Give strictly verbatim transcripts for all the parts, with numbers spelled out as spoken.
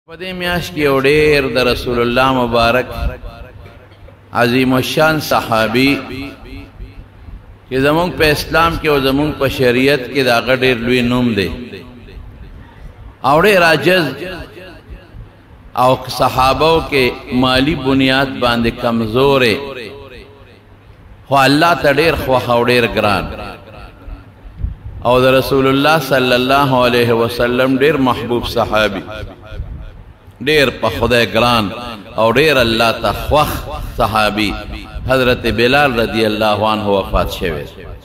پدې میاشت کې یو ډېر د رسول الله مبارک عظیم الشان صحابي چې زمونږ په اسلام کې او زمونږ په شریعت کې د هغه ډېر لوی نوم دی او ډېر عاجز او صحابو کې مالی بنیاد باندې کمزورې خو الله ته ډېر خوښ او ډېر ګران او د رسول الله صلی الله علیه وسلم ډېر محبوب صحابي ډېر په خدای ګران او ډېر الله ته خوښ صحابي حضرت بلال رضی الله عنه وفات شوی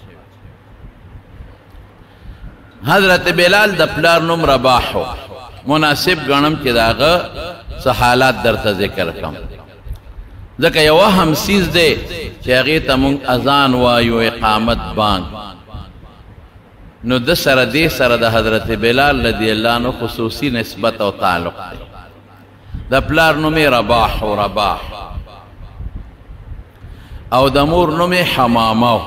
حضرت بلال د پلار نوم رباح مناسب ګڼم چې د هغه څه حالات درته ذکر کړم ځکه یو اهم څیز دی چې هغې ته موږ اذان وایو اقامت بانګ نو د سره دې سره د حضرت بلال رضی الله عنه خصوصي نسبت او تعلق دی د پلار نوم یې رباح و رباح او د مور نوم یې حمامه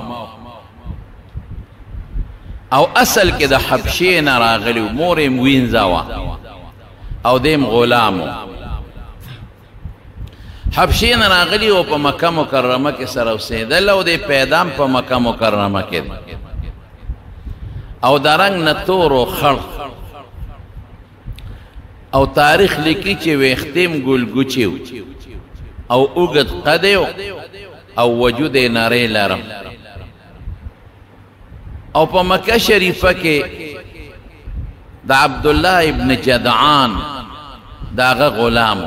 او اصل کې د حبشې نه راغلی مور یې وینځه وه او دیم غلام حبشې نه راغلی او په مکه مکرمه کې سره اوسېدل او د پیدام په مکه مکرمه کې او د رنګ نه تور و خړ او تاریخ لیکي چې ویختیم ګلګوچي او اوږد قد او وجود یې نری لرم او په مکه شریفه کې د عبدالله ابن جدعان د هغه غلام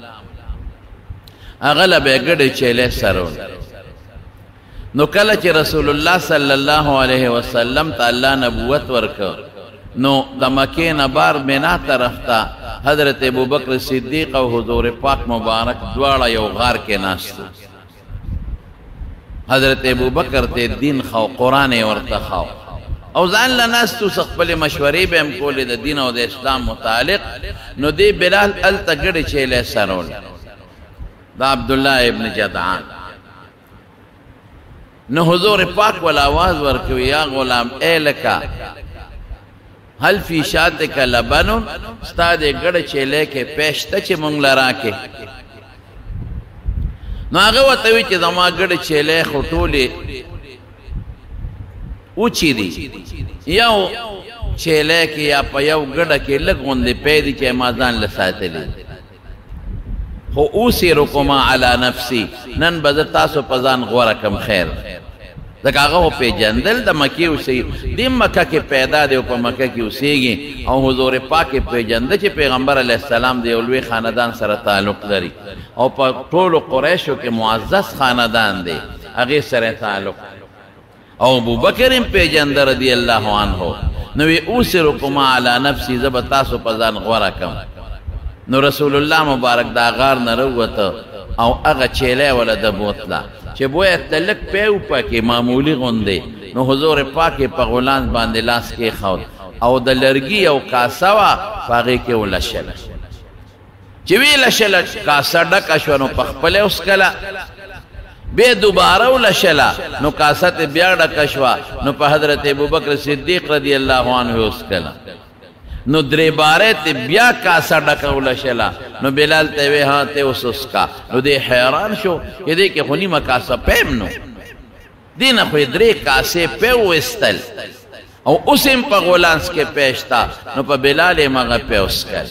هغه له به یې ګډې چیلې سره نو کله چې رسول الله صلی الله علیه وسلم ته الله نبوت ورکړ نو د مکې نه بار مینا طرف ته حضرت ابوبکر صدیق او حضور پاک مبارک دواړه یو غار کې ناست حضرت ابوبکر ته دین خو قرآن یې ورته خو او ځان له ناستو څه خپلې مشورې به هم کولې د دین او د اسلام متعلق نو دې بلال هلته ګډې چیلې سرول د عبدالله ابن جدعان نو حضور پاک ول آواز ورکوي یا غلام اے لکا هل فی شاتک لبن ستا دې ګډه چیلې کې پیشته چې مونږ له راکې نو هغه ورته وایي چې زما ګډه چیلې خو ټولې اوچې دي یو چیلې کې یا په یو ګډه کې لږ غوندې پی دي چې ما ځان له ساتلي خو اوسیرکما علی نفسي نن به زه تاسو په ځان غوره کم خیر ځکه هغه وپېژندل د مکې اوسېږي دې مکه کې پیدا دی او په مکه کې اوسېږي او حضور پاک یې پېژنده چې پیغمبر علیه السلام د یو لوی خاندان سره تعلق لري او په ټولو قریشو کې معزز خاندان دی هغې سره تعلق او ابوبکر یې پېژنده رضی الله عنه نو وی اوسرکما علی نفسي زه به تاسو په ځان غوره کم نو رسول الله مبارک دا غار نه راووته او هغه چیلې وله د بوتله چې بویه ته لږ پی وپکې معمولي غوندې نو حضور پاک یې په غولانځ باندې لاس کېښود او د لرګي یو کاسه وه په هغې کې ولشله چې ویې لشله کاسه ډکه شوه نو په خپله یې وسکله بیا دوباره ولشله نو کاسه تې بیا ډکه شوه نو په حضرت ابوبکر صدیق رضی الله عنه یې وسکله نو درې بارې ته بیا کاسه ډکه ولشله نو بلال ته وی ها ته اوس وسکه نو دی حیران شو چې دې کې خو نیمه کاسه پیم نو دې نه خو یې درې کاسې پی وویستل او اوس هم په غولانس کې پیشته نو په بلال یې مغه پی وسکل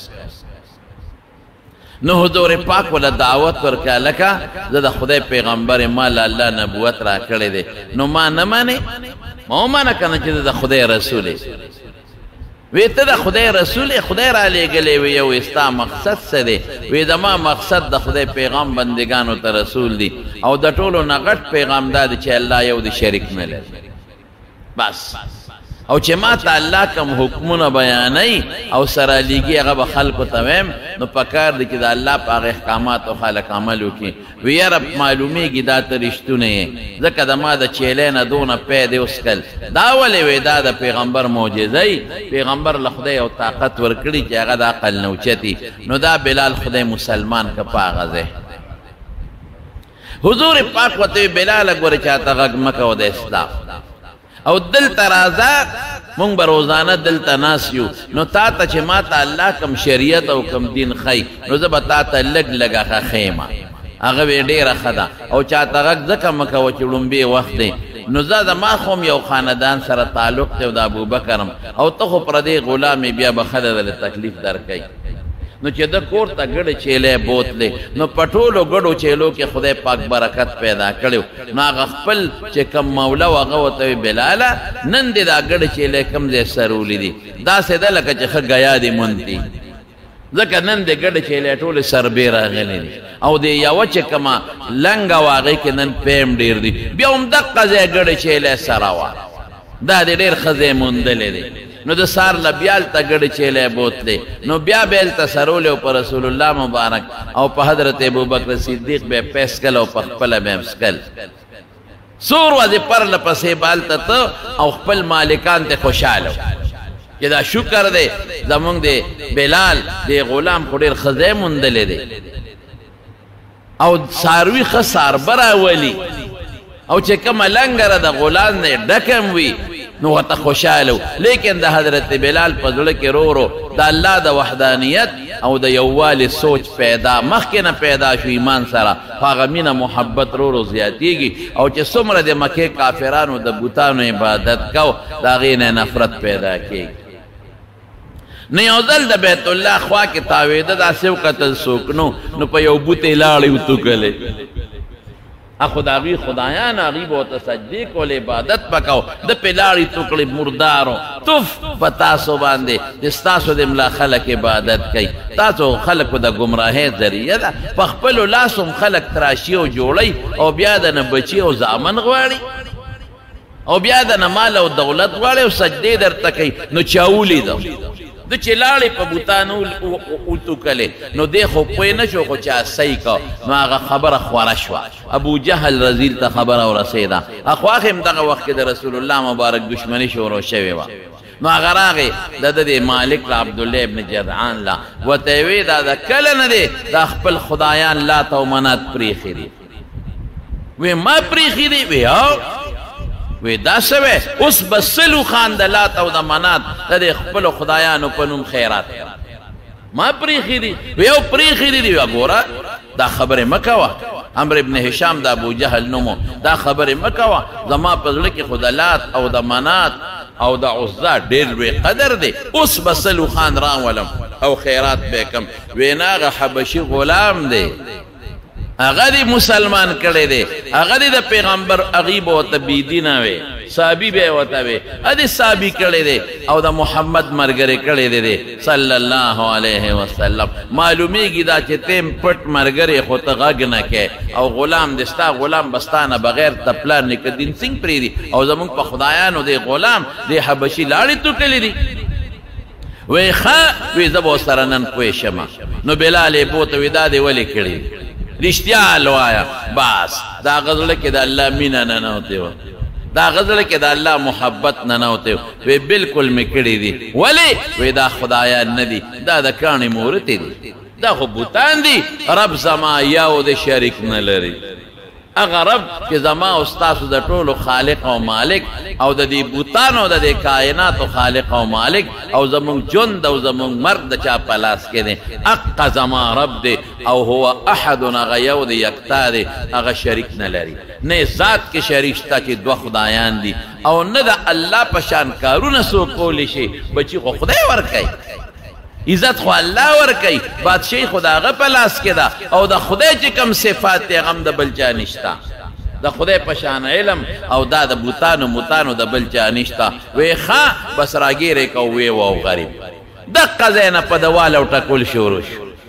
نو حضور پاک وله دعوت ورکړه لکه زه د خدای پیغمبر ما له الله نبوت را کړی دی نو ما نه منې ما ومنه که نه چې زه د خدای رسول یې وی ته د خدای رسول خدای را لېږلی وی یو ستا مقصد څه دی وی زما مقصد د خدای پیغام بندګانو ته رسول دی او د ټولو نه غټ پیغام دا دی چې الله یو د شریک نه لري بس او چې ما ته الله کوم حکمونه بیانوي او سره لیږي هغه به خلکو ته ویم نو پکار دی چې د الله په هغه احکاماتو خلک عمل وکړي وی یاره معلومیږي دا ته رښتونه یې ځکه د ما د چیلې نه دونه پی دی وسکل دا ولې وی دا د پیغمبر معجزه پیغمبر له خدای یو طاقت ورکړي چې هغه د عقل نه اوچتي نو دا بلال خدای مسلمان که په هغه ځای حضور پاک ورته بلاله ګوره چاته غږ مه کوه د اسلام او دلته راځه مونگ بروزانه دلتا ناسیو نو تا تا چه ما تا اللہ کم شریعت او کم دین خی نو زبا تا تا لگ لگا خا خیمه اگه بی دیر خدا او چاہتا غک زکا مکا وچلون بی وقت دی نو زاد ما خوم یو خاندان سر تعلق تیو دا ابو بکرم او تخو پردی غلامی بیا بخدا دل تکلیف در کئی نو چه دا کور تا گڑ چیلے بوت لے نو پٹولو گڑو چیلو کے خدای پاک برکت پیدا کریو نو آگا خپل چه کم مولا و غوتوی بلالا نن دی دا گڑ چیلے کم دے سرولی دی دا سے دا لکا چه خگ گیا دی منتی ذکر نن دے گڑ چیلے ٹول سر بیرا غلی دی او دے یاو چه کما لنگا واغی که نن پیم دیر دی بیا ام دقا زی گڑ چیلے سراوا دا دے دیر خزے مندلے دی نو دا سار لبیال تا گڑ چیلے بوت لے نو بیا بیل تا سرولے او پر رسول اللہ مبارک او پا حضرت ابو بکر صدیق بے پیسکل او پا خپل بے مسکل سور وزی پر لپسے بالتا تا او خپل مالکان تے خوشالو کہ دا شکر دے زمونگ دے بلال دے غلام خودیر خزے مندلے دے او ساروی خسار برا ولی او چه کم لنگر دا غلام دے ڈکم وی نو غطا خوشالو لیکن دا حضرت بلال پزلک رو رو دا اللہ دا وحدانیت او دا یووال سوچ پیدا مخینا پیدا شو ایمان سارا فاغمین محبت رو رو زیادی گی او چه سمر دے مکہ کافرانو دا بوتانو عبادت کو دا غین نفرت پیدا کی نیوزل دا بیت اللہ خواہ کی تاویدہ دا سیو قتل سوکنو نو پا یو بوتے لاڑی اتو کلے خداوی خدایان آغیب و تسجدی کول عبادت پکاو دا پلاری تکلی مردارو تف پتاسو باندے جستاسو دملا خلق عبادت کئی تاسو خلق دا گمراہ ذریعہ دا پخپلو لاسم خلق تراشیو جوڑی او بیادن بچی او زامن غواری او بیادن مال او دولت غواری او سجدی در تکی نو چاولی دا دو چلالی پا بوتانو اوتو کلے نو دیکھو پوئی نشو خو چاہ سی کا نو آغا خبر خوارشوا ابو جہل رزیل تا خبر او رسیدہ اخواخم دقا وقت دا رسول اللہ مبارک دشمنی شورو شویوا نو آغا راغی دا دا دے مالک لا عبداللہ ابن جدعان لا و تیوی دا دا کلن دے دا خپل خدایان لا تا و منات پریخی دی وی ما پریخی دی وی آو وی دا سوے اس بسلو خان دا لاتا و دا منات دا دے خپل خدایانو پنوم خیرات ما پریخی دی وی او پریخی دی دی گورا دا خبر مکوا عمر ابن حشام دا ابو جہل نمو دا خبر مکوا زما پزلکی خدا لات او دا منات او دا عزا دیر وی قدر دے اس بسلو خان ران ولم او خیرات بیکم وی ناغ حبشی غلام دے اغدی مسلمان کڑے دے اغدی دا پیغمبر اغیب و تبیدینا وے صحابی بے وطا وے ادی صحابی کڑے دے او دا محمد مرگرے کڑے دے دے صلی اللہ علیہ وسلم معلومی گی دا چے تیم پٹ مرگرے خود غگ نکے او غلام دستا غلام بستانا بغیر تپلان نکدین سنگ پری دی او زمون پا خدایانو دے غلام دے حبشی لاڑی تو کلی دی وی خواہ وی زبو سرنن کوئی شما نو بلال بوت وی دا دے ولی کڑی رشتیا آلو آیا باس دا غزل کے دا اللہ مینہ نناوتے ہو دا غزل کے دا اللہ محبت نناوتے ہو وی بالکل مکڑی دی ولی وی دا خدایا ندی دا دا کانی مورتی دی دا خبوتان دی رب زما یاو دے شرک نلری اگر رب کہ زما استاسو دا طول خالق و مالک او دا دی بوتانو دا دی کائنات و خالق و مالک او زمون جند او زمون مرد چا پلاس کے دیں اقا زما رب دے او ہوا احدن اغا یو دے یکتا دے اغا شرک نلری نے ذات کے شریشتا چی دو خدایان دی او ندا اللہ پشان کارو نسو کولی شی بچی خو خدای ورکای عزت خو اللہ ورکی بادشاہی خدا غا پلاس کے دا او دا خدای چی کم صفات تے غم دا بلچا نشتا دا خدای پشان علم او دا دا بوتانو متانو دا بلچا نشتا وی خواہ بس راگیرے کو وی واو غریب دا قضین پا دا والاو ٹکول شوروش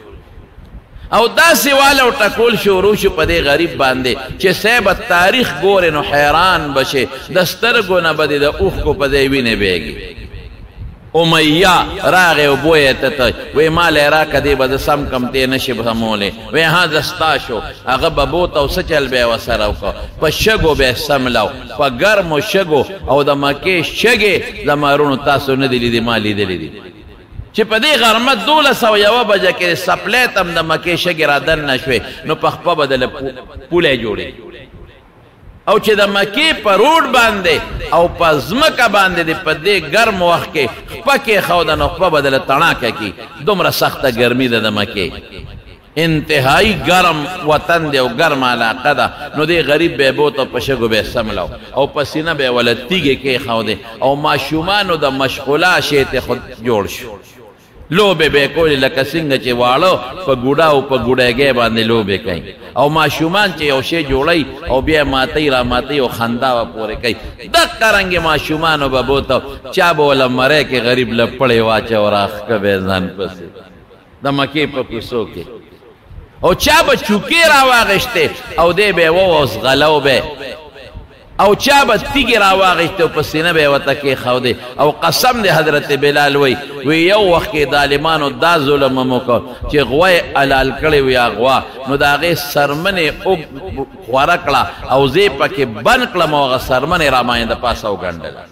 او دا سی والاو ٹکول شوروش پا دے غریب باندے چے سیبت تاریخ گورنو حیران بشے دسترگو نبدی دا اوخ کو پا دے وینے بیگی امیہ راغے و بوئے تتا وی مال راکا دے با دسم کم تے نشب ہمولے وی ہاں دستاشو اغب بوتا و سچل بے و سراو کا پا شگو بے سملاو پا گرم و شگو او دا مکے شگے دا مارونو تاسو ندلی دی مالی دلی دی چی پا دی غرمت دولا سو یو بجا کے سپلیتم دا مکے شگی را دن نشوے نو پخپا بدل پولے جوڑے او چې د مکې په روډ باندې او په ځمکه باندې د په دې ګرم وخت کې خپه کېښوده نو خپه به دله تڼاکه کي دومره سخته ګرمي ده د مکې انتهایی گرم وطن دی او گرم علاقه ده نو دی غریب به بوت او په شګو به سملو او په سینه به ولې تیږې کېښودې او ماشومانو د مشغولا شی ته خود جوړ شو لوبې به کولې لکه څنګه چې واړه په ګوډا او په ګوډیږې باندې لوبې کوي او ماشومان چې یو شی جوړوي او بیا ماتوي را ماتوي او خندا به پورې کوي دقه رنګې ماشومانو به بوته چا به وله مری کې غریب له پړې واچو راښکه به ځان پسې د مکې په کوڅو کې او چا به چوکې راواغشتې او دی به ووس غلو به او چا به تیږې راواغشتې او په سینه به یې ورته کېښودې او قسم دی حضرت بلال وی وی یو وخت کې ظالمانو دا ظلم هم وکړ چې غوا یې حلال کړې وي غوا نو د هغې سرمنې خوره کړه او زه یې پکې بند کړم او هغه سرمنې را باندې د پاسه وګنډله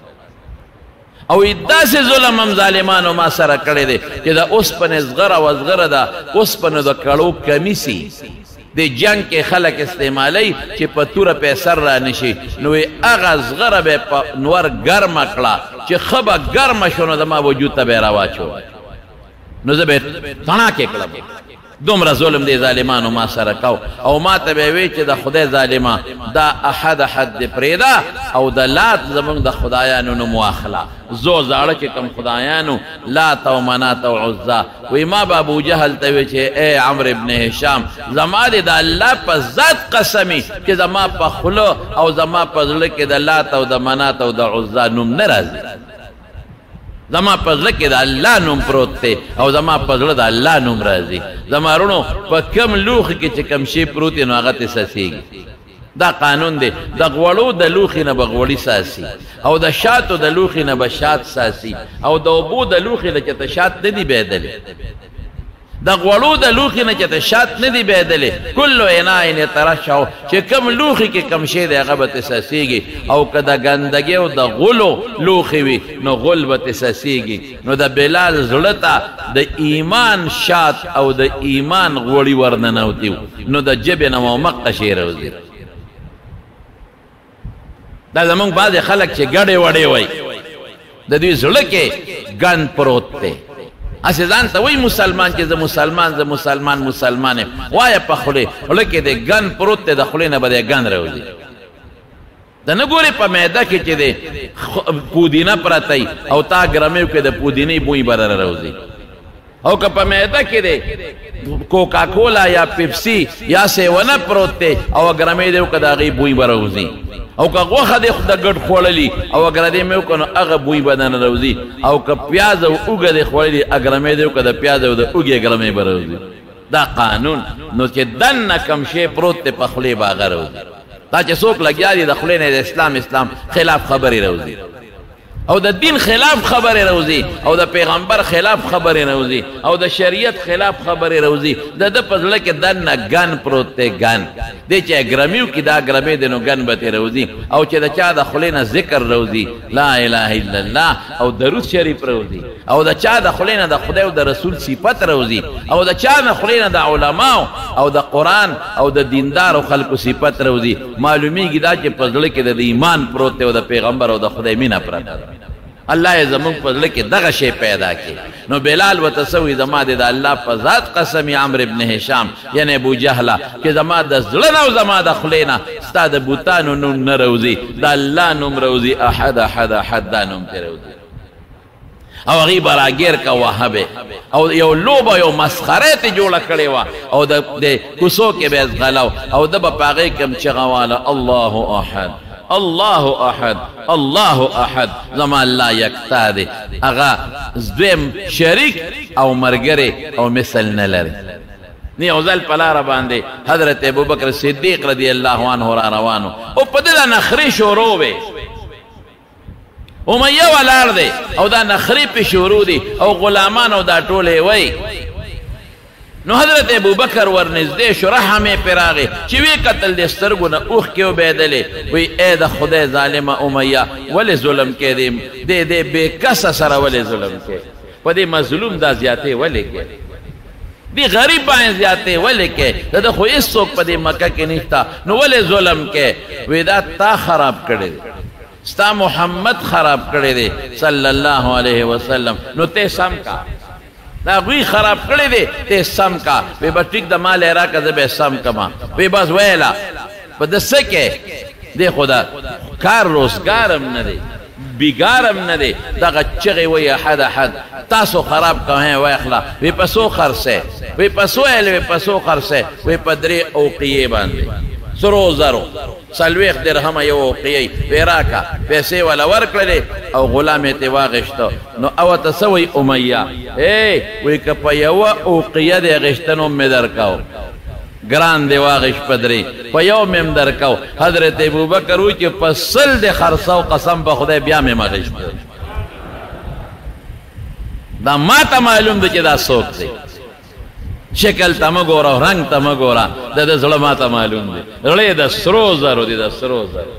او داسې ظلم هم ظالمانو ما سره کړی دی چې د اوسپنې زغره و زغره د اوسپنو د کړو کمیسي د جنګ کې خلک استعمالی چې په توره پې سر را نشي نو هغه زغره به یې په نور ګرمه کړه چې ښه به ګرمه شو نو زما وجود ته به یې راواچو نو زه به یې تڼاکې کړم دومره ظلم دی ظالمانو ما سره کو او ما ته به وی چې د خدای ظالمه دا احد احد دی پرېږده او د لات زموږ د خدایانو نوم واخله زو زاړه چې کوم خدایانو لات او منات او عزا وی ما به ابوجهل ته وی چې ای عمرو ابن هشام زما دې د الله په ذات قسمي چې زما په خوله او زما په زړه کې د لات او د منات او د عزا نوم نه راځي زما په زړه کې د الله نوم پروت دی او زما په زړه د الله نوم راځي زما وروڼو په کم لوښي کې چې کم شی پروت دی نو هغه ته څڅېږي دا قانون دی د غوړو د لوښي نه به غوړي ساسي او د شاتو د لوښي نه به شات ساسي او د اوبو د لوښي نه چې ته شات نه دي بهیدلی د غوړو د لوښي نه چې ته شات نه دي بهیدلی کلو اناء یترشح چې کم لوښي کې کم شی دی هغه به ته څڅېږي او که د ګندګۍ او د غلو لوښي وي نو غل به ته څڅېږي نو د بلال زړه ته د ایمان شات او د ایمان غوړي ورننوتي وو نو د ژبې نه مو مقه شی راوځي دا زمونږ بعضې خلک چې ګډې وډې وایي د دوی زړه کې ګند پروت دی هسې ځان ته وایي مسلمان چې زه مسلمان زه مسلمان مسلمان یم وایه په خولې خوله کې د ګند پروت دی د خولې نه به دی ګند راوځي د نه ګورې په معده کې چې دی پودینه پرته او تا ګرمیو کې د پودینې بوی به در راوځي او که په معده کې دی کوکا کولا یا پیپسي یا سیونه پروت دی او ګرمې دی که د هغې بوی به راوځي او که غوښه دی د ګډ خوړلي او اګره دې مې وکړو نو هغه بوی به نه راوځي او که پیاز او اوږه دې خوړلي اګرمې دې وکړه د پیاز او د اوږې ګرمې به راوځي دا قانون نو چې دننه کم شی پروت دی په خولې به هغه راوځي دا چې څوک لګیا دي د خولې نه د اسلام اسلام خلاف خبرې راوځي او د دین خلاف خبرې راوځي او د پیغمبر خلاف خبرې راوځي او د شریعت خلاف خبرې راوځي د ده په زړه کې دننه ګن پروت دی ګن دی چې ګرمیو کې دا ګرمې دی نو ګن به ترې راوځي او چې د چا د خولې نه ذکر راوځي لا اله الا الله او درود شریف راوځي او د چا د خولې نه د خدای او د رسول صفت راوځي او د چا د خولې نه د علماو او د قرآن او د دیندارو خلکو صفت راوځي معلومیږي دا چې په زړه کې د ایمان پروت دی او د پیغمبر او د خدای مینه پرته ده الله یې زموږ په زړه کې دغه شی پیدا کړي نو بلال ورته څه وایي زما د الله په ذات قسم عمرو ابن هشام یعنی ابوجهله چې زما د زړه نه او زما د خولې نه ستا د بوتانو نوم نه راوځي د الله نوم راوځي احد احد احد دا نوم ترې راوځي او هغې به راګیر که وهبې او یو لوبه یو مسخره ترې جوړه کړې وه او د کوڅو کې به یې ځغلو او ده به په هغې کې هم چغه واله الله احد الله احد الله احد زما الله یکتا دی هغه دویم شریک او ملګری او مثل نه لري نه یو ځل په لاره باندې حضرت ابوبکر صدیق رضی الله عنه را روانو او په دې دا نخرې شروع وې امیه ولاړ دی او دا نخرې پې شروع دي او غلامان او دا ټول یې وایي نو حضرت ابوبکر ورنږدې شو رحم یې پرې راغی چې ویې کتل د سترګو نه اوښکې وبهېدلې وایي ای د خدای ظالمه امیه ولې ظلم کې دی دې دې بې کسه سره ولې ظلم کې په دې مظلوم دا زیاتې ولې کې دی غریب باندې زیاتې ولې کې د ده خو هېڅوک په دې مکه کې نشته نو ولې ظلم کې وی دا تا خراب کردے ستا محمد خراب کردے صلی اللہ علیہ وسلم نو تے سم کا دا غوی خراب کردے دے تے سم کا وی بس ٹک دا مال ایرا کا زبے سم کما وی بس ویلا پا دا سکے دے خدا کار روزگارم ندے بیگارم ندے دا چغی وی احد احد تاسو خراب کہیں وی اخلا وی پسو خرسے وی پسو ایل وی پسو خرسے وی پدری اوقیے باندے سرو زرو سلویخ درہم یو اوقیے ویراکا پیسے والا ورک لدے او غلام اتواغشتو نو او تسوی امیہ اے وی کپا یو اوقیہ دے غشتنو مدرکاو گران دے واغش پدری پا یو مم درکاو حضرت ابو بکر ہوئی چی پسل دے خرساو قسم پا خدای بیا میں مغش پر دا ما تا معلوم دے چی دا سوک دے شکل تا مگورا رنگ تا مگورا دا دا ظلم ما تا معلوم دے رلے دا سرو زرو دی دا سرو زرو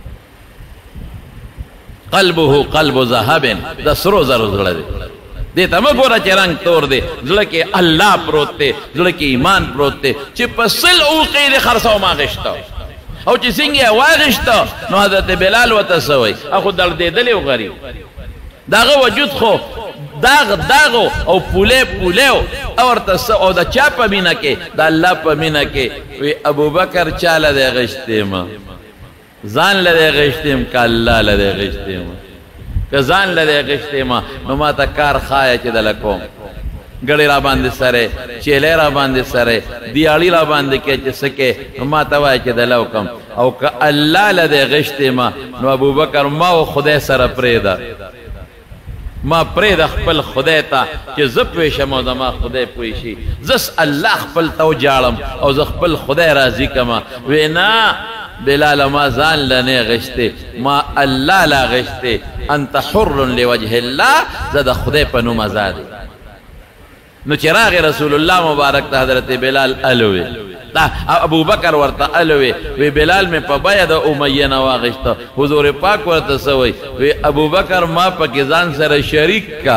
قلبو قلب زہبن دا سرو زرو زرو دی دیتا مگورا چی رنگ تور دے زلکی اللہ پروت دے زلکی ایمان پروت دے چی پسل اوقی دے خرساو ما غشتا او چی سنگی واغشتا نو حضرت بلال و تسوئی اخو در دے دلی و غریب داغ وجود خو داغ داغو او پولے پولیو اور تسو او دا چا پا مینا کے دا اللہ پا مینا کے وی ابو بکر چا لدے غشتے ما زان لدے غشتے ما کا اللہ لدے غشتے ما کہ زان لدے غشتے ما نو ما تا کار خوایا چی دلکوم گڑی را باندے سرے چیلے را باندے سرے دیالی را باندے کے چی سکے نو ما توائی چی دلوکم او کہ اللہ لدے غشتے ما نو ابو بکر ما و خدای سر پریدا ما پرید خپل خدای تا چی زپویشم او دا ما خدای پویشی زس اللہ خپل تو جارم او زخ خپل خدای رازی کما وینا بلال ما زان لنے غشتے ما اللہ لا غشتے انت حر لوجہ اللہ زد خدای پنو مزادی نو چراغ رسول اللہ مبارک تا حضرت بلال علوی ابو بکر ورطا علوی وی بلال میں پا باید امیہ نواغشتا حضور پاک ورطا سوئی وی ابو بکر ما پا کزان سر شریک کا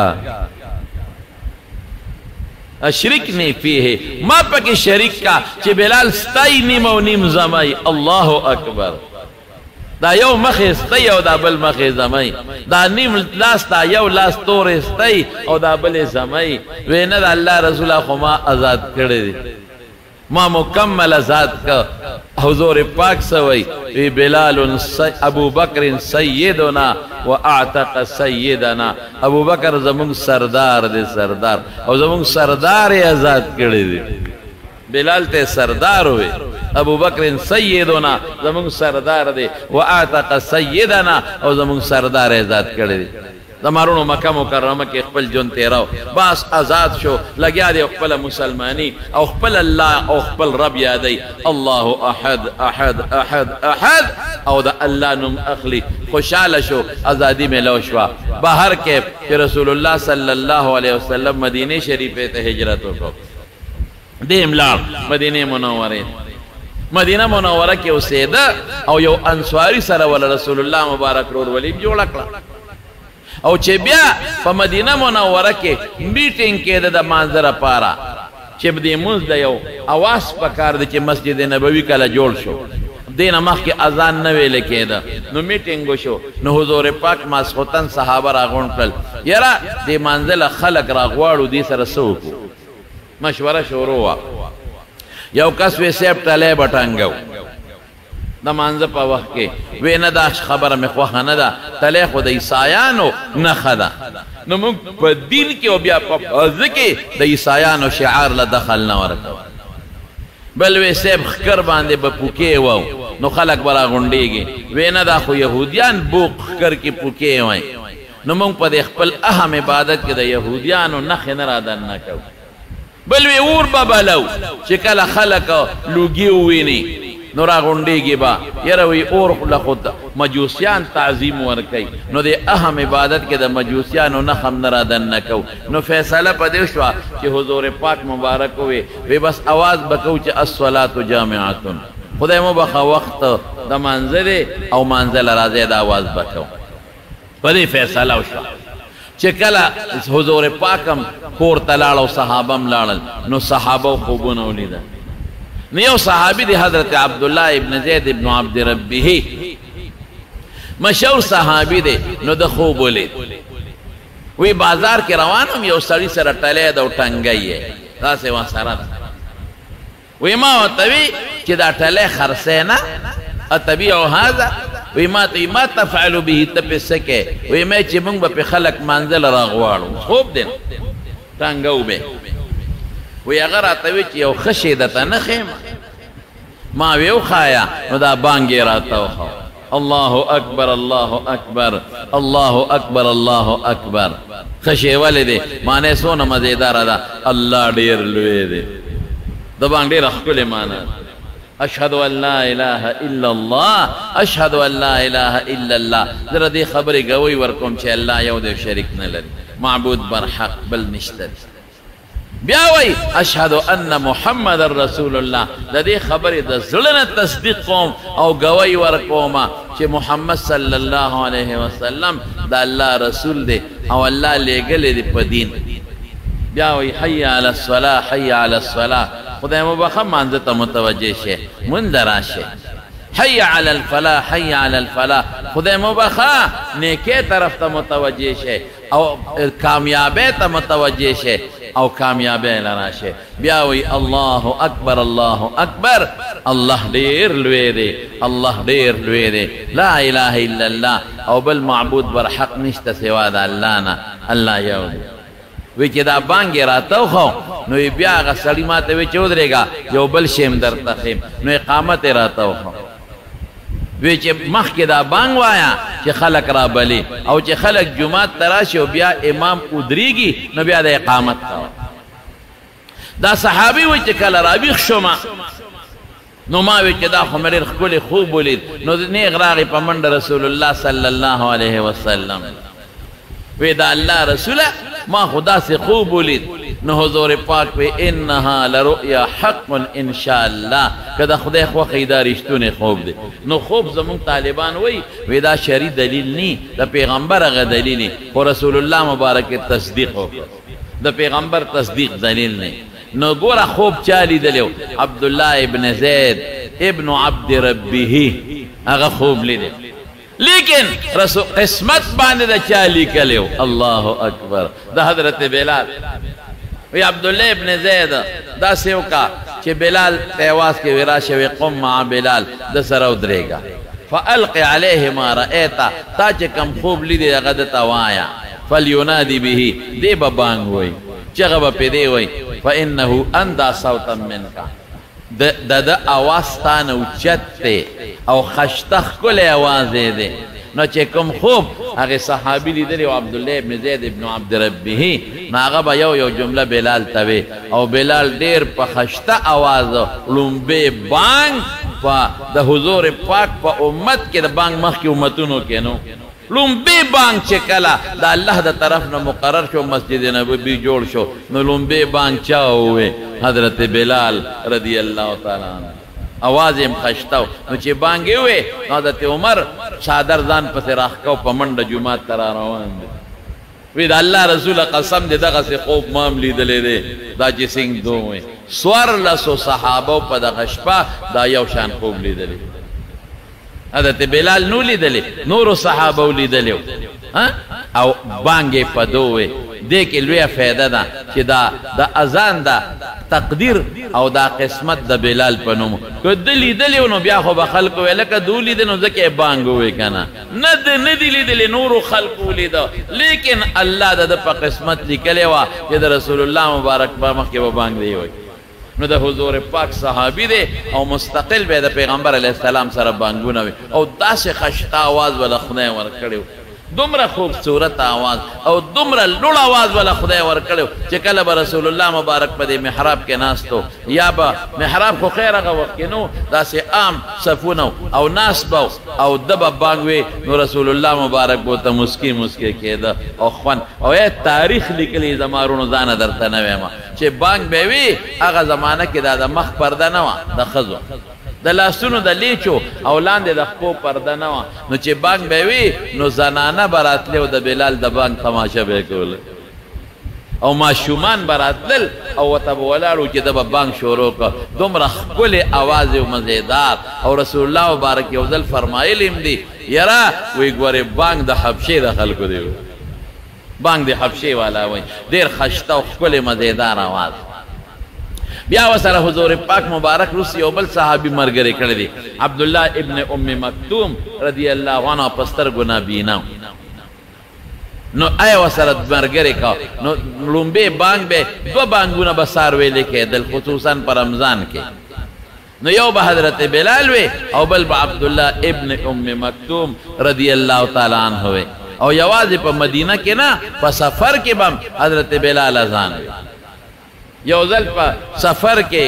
اشرکنی فیہ ما پا کی شریک کا چی بلال ستائی نیم و نیم زمائی اللہ اکبر دا یو مخی ستی او دا بل مخی زمائی دا نیم لاس دا یو لاس تور ستی او دا بل زمائی وی ند اللہ رسول خما ازاد کردی ما مکمل ازاد کا حضور پاک سوئی وی بلال ابو بکر سیدنا و اعتق سیدنا ابو بکر زمون سردار دے سردار او زمون سردار ازاد کردی بلال تے سردار ہوئے ابو بکر سیدنا زمون سردار دے و اعتق سیدنا او زمون سردار ازاد کردی دمارونو مکہ مکرمہ کے اخپل جن تیراو باس آزاد شو لگیا دے اخپل مسلمانی او اخپل اللہ او اخپل رب یادی اللہ احد احد احد احد او دا اللہ نم اخلی خوشحال شو آزادی میں لو شوا باہر کے کہ رسول اللہ صلی اللہ علیہ وسلم مدینہ شریفے تے ہجرتوں کو دیم لار مدینہ منورے مدینہ منورہ کے اسیدہ او یو انسواری سرول رسول اللہ مبارک رور ولیم جو لکلا او چه بیا پا مدینہ منورہ کے میٹنگ کے دا منظر پارا چه بدی منز دا یو آواز پکار دا چه مسجد نبوی کلا جوڑ شو دین مخ کی ازان نوے لکے دا نو میٹنگو شو نو حضور پاک ماسخوتن صحابہ راغون کل یرا دی منزل خلق راغوارو دی سر سوکو مشورہ شوروا یو کسوی سیب تلے بٹانگو دا منظر پا وقت کے وی ندا خبر میں خواہ ندا تلے خود عیسائیانو نخدا نو منگ پا دین کے و بیا پا ذکی دا عیسائیانو شعار لدخل نورکا بل وی سیب خکر باندے با پوکے واو نو خلق برا گنڈے گے وی ندا خو یہودیان بوک خکر کی پوکے وائیں نو منگ پا دیکھ پل اہم عبادت کے دا یہودیانو نخ نرادن نکو بل وی اور بابا لو چکل خلق لوگی ہوئی نو را غنڈے گی با یروی اور لخود مجوسیان تعظیم ورکی نو دے اہم عبادت کے دا مجوسیانو نخم نرادن نکو نو فیصلہ پا دیشوا چی حضور پاک مبارک ہوئے وی بس آواز بکو چی الصلاة جامعاتن خدای مو بخوا وقت دا منزل او منزل رازے دا آواز بکو پا دی فیصلہ شوا چی کلا حضور پاکم کور تلاڑو صحابم لاڑل نو صحابو خوبون اولیدن نیو صحابی دی حضرت عبداللہ ابن زید ابن عبد ربیہ مشہور صحابی دے نو دا خوب بولید وی بازار کے روانم یو سڑی سر ٹلے دا ٹنگئی ہے دا سے وہاں سرد وی ما وطوی چی دا ٹلے خرسینا اتبیعو حاضر وی ما توی ما تفعلو بھی تپی سکے وی میں چی منگ با پی خلق منزل راغوارو خوب دن ٹنگو بے وی اگر اتوی چی یو خشیدتا نخیم ما ویو خایا نو دا بانگی راتاو خواہ اللہ اکبر اللہ اکبر اللہ اکبر اللہ اکبر خشے والے دے مانے سونا مزیدار دا اللہ دیر لوے دے دبانگ دیر اخکل مانا اشہدو ان لا الہ الا اللہ اشہدو ان لا الہ الا اللہ ذرا دی خبری گوئی ورکم چھے اللہ یو دے شرک نلر معبود برحق بل نشتر بیاوی اشہدو ان محمد الرسول اللہ دا دی خبری دا ظلن تصدیق قوم او گوئی ورکوما چھ محمد صلی اللہ علیہ وسلم دا اللہ رسول دے او اللہ لے گلے دی پا دین بیاوی حی علی الصلاة حی علی الصلاة خدا مبخم مانزتا متوجہ شے مندرہ شے حی علی الفلاح حی علی الفلاح خدا مبخم نیکے طرف تا متوجہ شے او کامیابے تا متوجہ شے او کامیابی لراشے بیاوی اللہ اکبر اللہ اکبر اللہ دیر لوے دے اللہ دیر لوے دے لا الہ الا اللہ او بل معبود برحق نشتا سوا دا اللہ نا اللہ یو دے وی چی دا بانگی راتو خو نوی بیاغا سلیمات وی چودرے گا جو بل شیم در تخیم نوی قامت راتو خو وی چی مخ کی دا بانگ وایا چی خلق را بلی او چی خلق جماعت تراشی و بیا امام ادریگی نو بیا دا اقامت تاو دا صحابی وی چی کل رابیخ شما نو ما وی چی دا خمریر خکل خوب بولید نو نیغ راغی پا مند رسول اللہ صلی اللہ علیہ وسلم وی دا اللہ رسول ما خدا سے خوب بولید نو حضور پاک پہ انہا لرؤیا حق انشاءاللہ کدا خدا خوخی دا رشتون خوب دے نو خوب زمان طالبان وی وی دا شری دلیل نی دا پیغمبر اگا دلیل نی و رسول اللہ مبارک تصدیق ہو دا پیغمبر تصدیق دلیل نی نو گورا خوب چالی دلیو عبداللہ ابن زید ابن عبد ربیہ اگا خوب لی دے لیکن قسمت باندے دا چالی کلیو اللہ اکبر دا حضرت بلال وی عبداللہ ابن زید دا سیو کا چھ بلال تیواز کے وراش وی قم مع بلال دا سرو درے گا فألقی علیہ ما رأیتا تا چھ کم خوب لی دے غدتا وایا فلیونادی بھی دے ببانگ ہوئی چغب پی دے ہوئی فإنہو اندہ صوتا من کا دا دا آواز تانا اچت تے او خشتخ کل آوازے دے نو چے کم خوب اگے صحابی لی دلی و عبداللہ ابن زید ابن عبد ربیہ ناغا با یو یو جملہ بلال توے او بلال دیر پا خشتہ آواز لنبے بانگ پا دا حضور پاک پا امت کے دا بانگ مخ کی امتونو کے نو لنبے بانگ چکلا دا اللہ دا طرف نو مقرر شو مسجد نبوی جوڑ شو نو لنبے بانگ چاو ہوئے حضرت بلال رضی اللہ تعالیٰ عنہ آواز ام خشتاو نو چی بانگے ہوئے حضرت عمر شادر زان پس راخکاو پا منڈ جماعت ترا روان دے وید اللہ رسول قسم دے دغا سے خوب معاملی دلے دے دا جی سنگ دو ہوئے سور لسو صحابو پا دا خشپا دا یو شان خوب لی دلے حضرت بلال نو لی دلے نور صحابو لی دلے او بانگے پا دووے دیکھ الویا فیدہ دا کہ دا دا ازان دا تقدیر او دا قسمت دا بلال پنومو کہ دلی دلی انو بیا خوب خلقوے لکا دو لی دنو زکی بانگوے کنا ند ندی لی دلی نورو خلقو لی دا لیکن اللہ دا دا پا قسمت لی کلے وا کہ دا رسول اللہ مبارک با مخی با بانگ دے ہوئی نو دا حضور پاک صحابی دے او مستقل بے دا پیغمبر علیہ السلام سر بانگونا وی او دا سے خشتا آواز والا خدای ورکڑے ہو دمرا خوبصورت آواز او دمرا لڑ آواز والا خدای ورکڑے چکل با رسول اللہ مبارک پا دے محراب کے ناس تو یا با محراب کو خیر اگا وقت کے نو دا سے عام صفونو او ناس باو او دبا بانگوے نو رسول اللہ مبارک بوتا مسکی مسکی کے دا او خوان او اے تاریخ لکلی زمارونو زانا در تنوے ما چے بانگ بیوی اگا زمانہ کی دا دا مخ پردہ نوا دا خزو دا لاسونو دا لیچو اولان دے دا خپو پردہ نوا نو چے بانگ بیوی نو زنانہ برات لیو دا بلال دا بانگ تماشا بے کولے او ماشومان براتلل او وته ولاړو چې د به بانګ شروع کړ دومره ښکلې اواز و مزیدار او رسول الله مبارک یو ځل فرمایلی هم دي یاره وایي ګورې بانګ د حبشې د خلکو دی بانګ د حبشې والا وایي ډېر خشته او ښکلې مزیدار اواز بیا ورسره حضور پاک مبارک روس یو بل صحابي ملګری کړی دی عبدالله ابن ام مکتوم رضی الله عنه په سترګو نابینا نو آیا ورسره ملګری کا نو لومبې بانګ به دوه بانګونه به سار ویلې کېدل خصوصا په رمضان کې نو یو به حضرت بلال وی او بل به عبدالله ابن ام مکتوم رضی الله تعالی عنه وی او یوازې په مدینه کې نه په سفر کې به حضرت بلال اذان وی یو ځل په سفر کې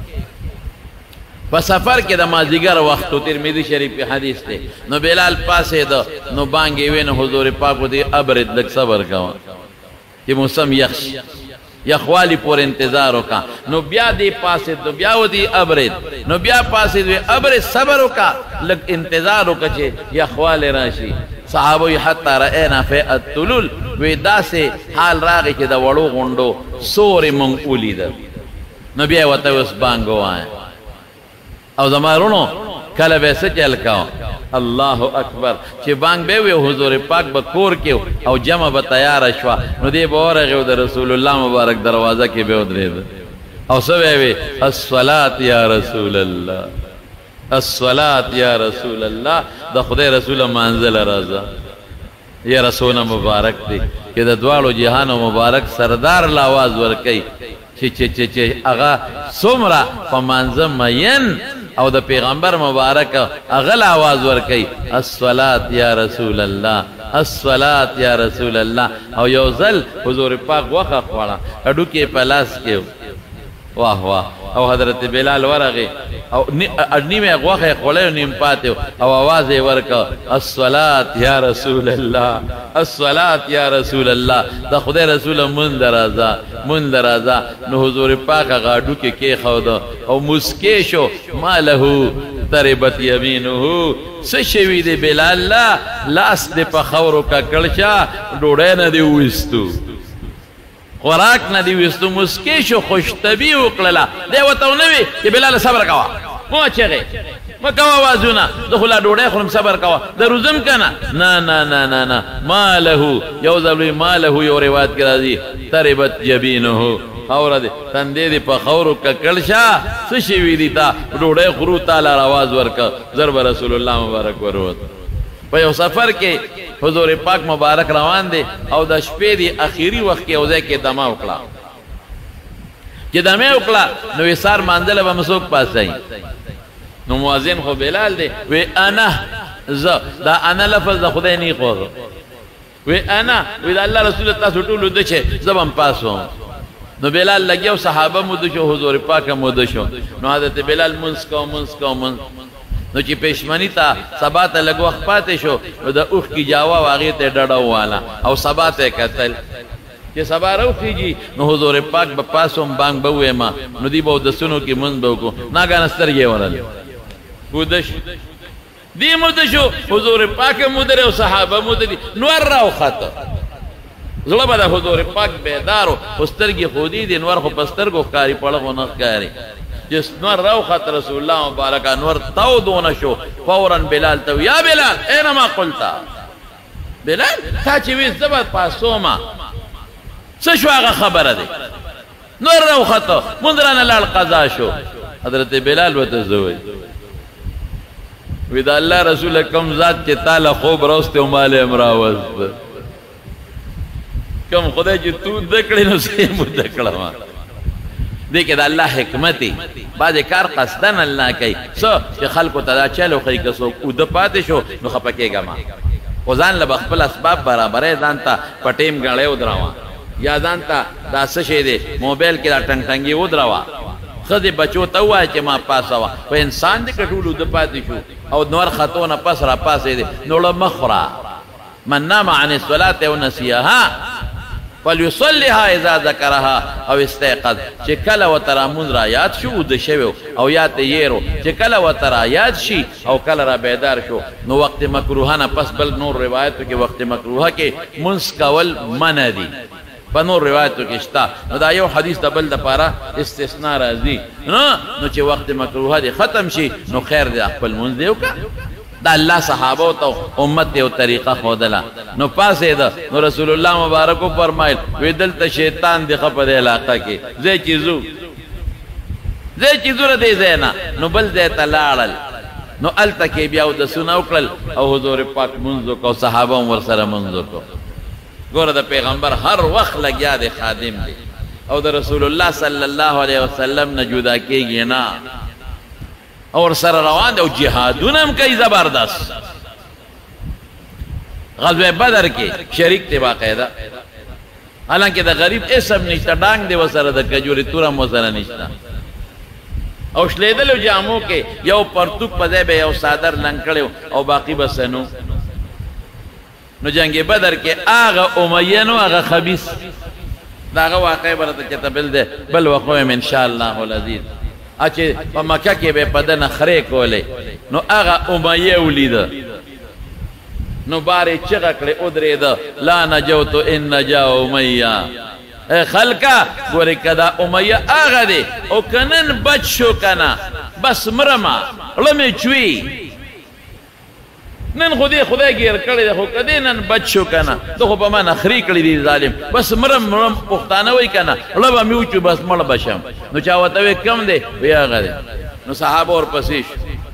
په سفر کې د مازدیګر وخت ترمذی شریف کې حدیث دی نو بلال پاسې ده نو بانګې وی نو حضور پاک دې ابرد لږ صبر کوه چې موسم یخ یخوالی پور انتظار وکا نو بیا دې پاسې نو بیا ودی ابرد نو بیا پاسې دې ابرد صبر وکا لږ انتظار وکا چې یخوالی راشي صحابه حتی رأینا فی الطلول وی داسې حال راغی چې د وړو غونډو سورې مونږ ولیدل نو بیا ورته اوس بانګ ووایه او زما رونو کله به څه چل کوه الله اکبر چې بانګ به وی حضور پاک به کور کې او جمع به تیاره شوه نو دې به ورغی او د رسول الله مبارک دروازه کې به ودرېده او څه به وی الصلاة یا رسول الله الصلاة یا رسول الله د خدای رسول منزل رضا یا رسول مبارک دی چې د دواړو جهان مبارک سردار لا आवाज ورکي چې چې چې چې هغه څومره په منځ مین او د پیغمبر مبارک هغه لا आवाज ورکي الصلاة یا رسول الله الصلاة یا رسول الله او یو ځل حضور پاک وخه خوړه اډو کې پلاس کې واه واه او حضرت بلال ورغی او نیمه غوخه خوړی نیم پاتې او आवाज یې ورکړه الصلاة یا رسول الله الصلاة یا رسول الله د خدای رسول مونږ درازه مونږ درازه نو حضور پاک غاډو کې کېښوده او مسکې شو ما له تربت یمینه څه شوي دی بلال لا لاس دې په خاورو ککړ شه ډوډۍ نه دې وویستو خوراک نه دی وستو مسکې شو خوشطبي وکړله دی ورته ونه وي چې بلاله صبر کوه مه چغې مه کوه اوازونه زه خو لا ډوډۍ خورم صبر کوه د روزم که نه نه نه نه نه نه ما له یو ځل وي ما له یو روایت کې راځي تربت جبینه خاوره دی تندې دې په خاورو ککړ شه څه شوي دي تا ډوډۍ خورو تا لار اواز ورکړه زر به رسول الله مبارک وروت په یو سفر کې حضور پاک مبارک روان دی او د شپې دی اخیری وخت کې یو ځای کې دمه وکړه چې دمه وکړه نو وسار مانځله به مسوک پاسای نو مؤذن خو بلال دی وی انا ز دا انا لفظ د خدای نه خو وی انا وی د الله رسول تاسو ټول د چې زبم پاسو نو بلال لګیو صحابه مو د شو حضور پاک مو د شو نو حضرت بلال منس کو منس کو منس نو چې پېشمنی ته سبا ته لږ وخت پاتې شو نو د اوښ کې جاوا هغې ته ډډه وواله او سبا ته یې کتل چې سبا راوخېږي نو حضور پاک به پاسوم بانګ به وویمه نو دوی به اودسونو کې مونځ به وکړو ناګانه سترګې ورل وده شو دی موده شو حضور پاک موده او صحابه موده دي نور راوخته زړه به د حضور پاک بیدارو خو سترګې خودي دي نور خو په سترګو ښکاري پړه خو نه ښکاري جس نور روخت رسول الله مبارک نور تودونه شو فورا بلال تو یا بلال اینما قلتا بلال تا چې وی زبر پاسوما څه شو هغه خبره ده نور روخت مندرانه لال قضا شو حضرت بلال وته زوی وی دا الله رسول کوم ذات چې تعالی خوب راست او مال امراوز کوم خدای چې تو دکړې نو سې مو دکړه دیکھے دا اللہ حکمتی بعد کار قصدن اللہ کئی سو چې خلقو تا دا چلو خی کسو او دا پاتے شو نو خپکے گا ما او ځان له خپل اسباب برابرې ځان ته پټیم غړې ودراوا یا ځان ته دا څه شی دی موبایل کې دا ټنګ ټنګي ودراوا خدای بچو ته وای چې ما پاسوا په انسان دې کټولو د پاتې شو او نور خطونه پس را پاسې دي نو له مخرا من نام عن الصلاه او نسيها فليصلها اذا ذكرها او استيقظ چې کله وتر مون را یاد شو د شوی او یاد یېرو چې کله وتر یاد شي او کله را بیدار شو نو وخت مکروه نه پس بل نور روایتو کې وخت مکروه کې منس کول منع دي پنور روایتو کشتا نو دا یو حدیث دا بل دا پارا استثناء رازی نو چه وقت مکروحہ دی ختم شی نو خیر دی اخپل منز دیو کا دا اللہ صحابہ تا امت دیو طریقہ خودلا نو پاسے دا نو رسول اللہ مبارکو فرمائل وی دلتا شیطان دی خپا دی علاقہ کی زی چیزو زی چیزو را دی زینا نو بل دیتا لارل نو علتا کی بیاو دا سنا اکرل او حضور پاک منزو کو صحابہ ورسر منزو کو گورا دا پیغمبر ہر وقت لگیا دے خادم دے او دا رسول اللہ صلی اللہ علیہ وسلم نے جدا کی گی نا اور سر روان دے او جہادون ہم کئی زبردست غزوہ بدر کے شریک تے باقیدہ حالانکہ دا غریب اسم نشتا ڈانگ دے وسر دا کجوری تورم وسر نشتا او شلیدلو جامو کے یو پرتوک پدے بے یو سادر لنکڑے او باقی بسنو نو جنگ بدر کے آغا امیانو آغا خبیث دا آغا واقعی برتا چتا بل دے بل وقویم انشاءاللہ العزیز اچھے پا مکہ کے بے پدن خرے کولے نو آغا امیانو لیدہ نو بارے چغکڑے ادرے دا لا نجوتو ان نجاو امیان اے خلقہ گورے کدا امیان آغا دے او کنن بچو کنا بس مرما رمی چوی نن خودی خدای گیر کردی خو کدی نن بچو کنا تو خو پا من اخری کردی دی ظالم بس مرم مرم پختانوی کنا لبا میوچو بس مر بشم نو چاوتوی کم دے وی آگا دے نو صحابہ اور پسیش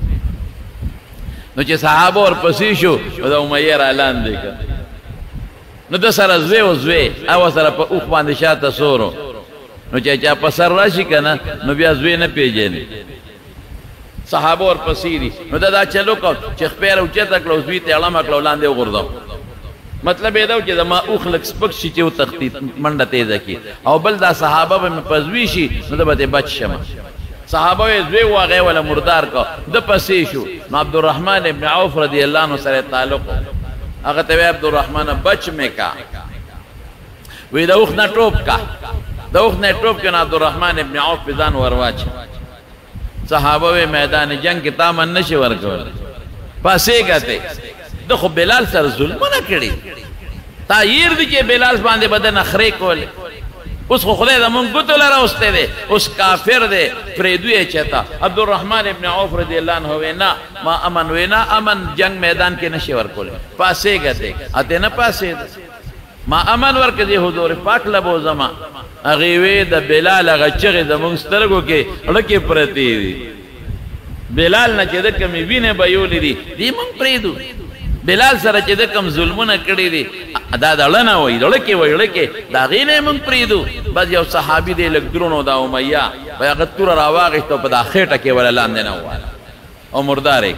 نو چه صحابہ اور پسیشو دا امیر اعلان دے کر نو دا سر زوی و زوی او سر پا اوخ باندشاتا سورو نو چه چا پسر راشی کنا نو بیا زوی نپیجنی صحابہ اور پسیری نو دا دا چلو کن چخ پیر اوچت اکلو زوی تیعلم اکلو لاندے غردو مطلب ایداو چه دا ما اوخ لک سپک شی چه او تختی منڈا تیزا کی او بل دا صحابہ با میں پزوی شی نو دا با تے بچ شما صحابہ وی زوی واغی والا مردار کا دا پسیشو نو عبدالرحمن ابن عوف رضی اللہ عنہ سر تعلق اگر تیوی عبدالرحمن بچ میں کا وی دا اوخ نا ٹوپ کا دا اوخ نا ٹوپ کا نا عبدالرحمن ابن عوف پیزان ورواچ صحابہ وی میدان جنگ کی تامن نشی ورکول پاسے گاتے دخو بلال سر ظلم نہ کری تایر دی کہ بلال باندے بدن اخرے کولے اس کو خدای دا منگتو لرا استے دے اس کافر دے فریدوی چہتا عبدالرحمن ابن عوف رضی اللہ عنہ وینا ما امن وینا امن جنگ میدان کے نشی ورکولے پاسے گاتے آتے نا پاسے دے ما امن ورک دے حضور پاک لبو زمان اغیوی دا بلال اغا چغی دا منگسترگو کے رکی پرتی دی بلال نا چه دکم وین بیولی دی دی منگ پریدو بلال سر چه دکم ظلمون کردی دی دا دا لنا وی دا لکی وی لکی دا غینے منگ پریدو بس یو صحابی دی لک درونو دا امیا وی اغد تور راواغشتو پا دا خیٹا کے والا لاندینا ہوا او مردارے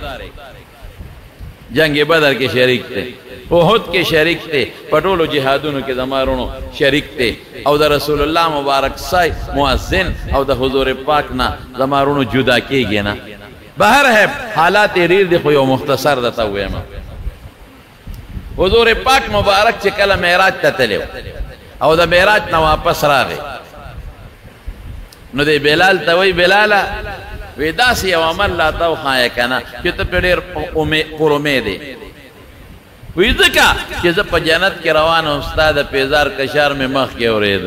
جنگ بدر کے شریک تے احد کے شریک تے پٹولو جہادونو کے زمارونو شریک تے او دا رسول اللہ مبارک سائی معزن او دا حضور پاکنا زمارونو جدا کی گیا نا بہر ہے حالات ریر دی خوی و مختصر دتا ہوئے ما حضور پاک مبارک چکل میراج تا تلیو او دا میراج نا واپس را گئی نو دے بلال تاوی بلالا وی دا سی او عمل لاتاو خواہے کنا کہ تا پیڑیر پر امید دے وی ذکا کہ زب جنت کے روان استاد پیزار کشار میں مخ کے ورید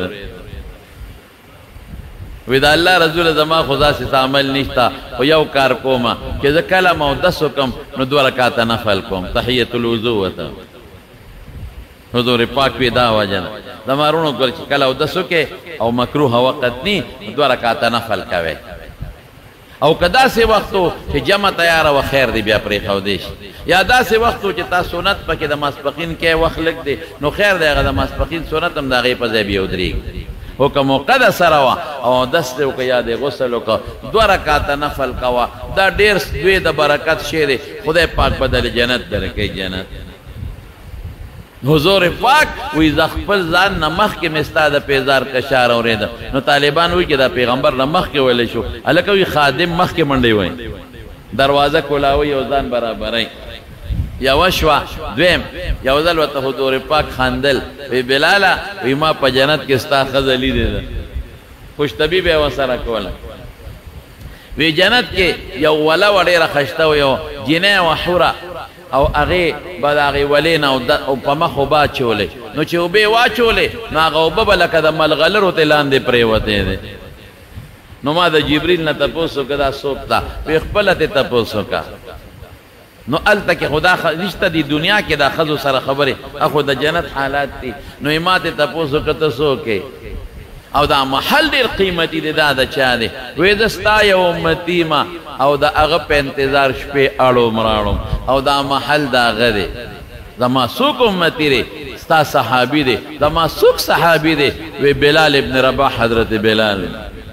وی دا اللہ رسول زمان خدا سے تعمل نشتا و یو کار کوما کہ زکالا مو دسو کم نو دو رکاتا نفل کوم تحییت الوضوعتا حضور پاک وی داوا جنا دمارونو کل چکلا و دسو کے او مکروح وقت نی دو رکاتا نفل کوئے او کدا سے وقتو کہ جمع تیارا و خیر دی بیا پری خودیش یا دا سے وقتو کہ تا سنت پا کہ دا ماسپقین کے وقت لگ دے نو خیر دے اگر دا ماسپقین سنتم دا غیب زی بیا ادریگ حکمو قد سروا او دست دے کہ یاد غسلو کا دو رکاتا نفل کوا دا دیر دوی دا برکت شیرے خدای پاک بدل جنت درکے جنت حضور پاک وی زخپل زان نمخ کے مستا دا پیزار کشار ہو رہے دا نو طالبان وی کہ دا پیغمبر نمخ کے ویلے شو علاقوی خادم مخ کے منڈے ہوئیں دروازہ کلاوی یوزان برابر ہیں یا وشوا دویم یا وزل و تا حضور پاک خاندل وی بلالا وی ما پا جنت کستا خزلی دے دا خوش طبیب ہے وصرہ کولا وی جنت کے یو ولا وڑی رخشتا و یو جنہ و حورا او اغی بعد اغی ولینا او پا مخو با چولے نو چې اوبه واچولې نو هغه اوبه به لکه د ملغلرو ته لاندې پرېوتې دی. نو ما د جبریل نه تپوس وکړه دا څوک ده؟ وی خپله ترې تپوس وکړه. نو هلته کې خدا نشته دی دنیا کې دا ښځو سره خبرې اخو د جنت حالات دي. نو یې ما ترې تپوس وکړه ته څوک یې او دا محل ډېر قیمتي دی دا د چا دی؟ وی زه ستا یو امتي ما او د هغه په انتظار شپې اړوم راړم او دا محل د هغه دی. زما څوک امتي دی؟ ستا صحابي دی. زما څوک صحابي دی؟ وی بلال ابن رباح حضرت بلال.